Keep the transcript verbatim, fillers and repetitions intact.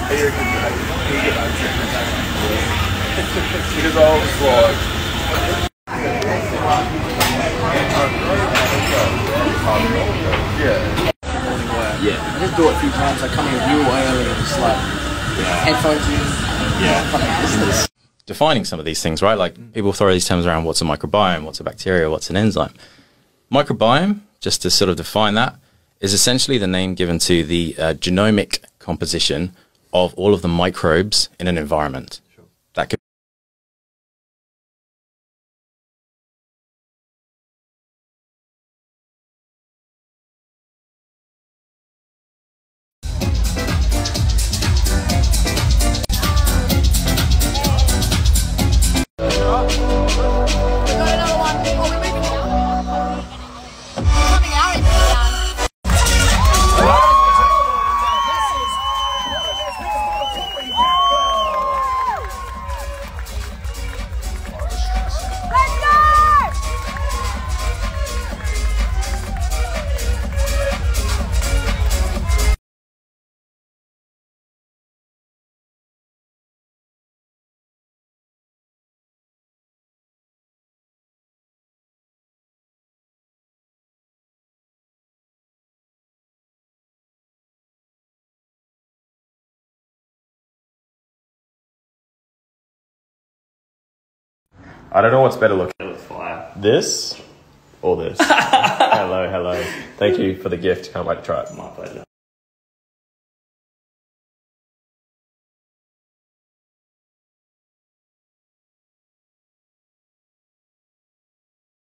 Because I was like, yeah. Yeah. I just do it a few times. I come here real early and just like yeah. headphones in. Yeah. Kind of business. Defining some of these things, right? Like people throw these terms around. What's a microbiome? What's a bacteria? What's an enzyme? Microbiome, just to sort of define that, is essentially the name given to the uh, genomic composition of all of the microbes in an environment. Sure. That could I don't know what's better looking. It was fire. This or this? Hello, hello. Thank you for the gift. Can't wait to try it. My pleasure.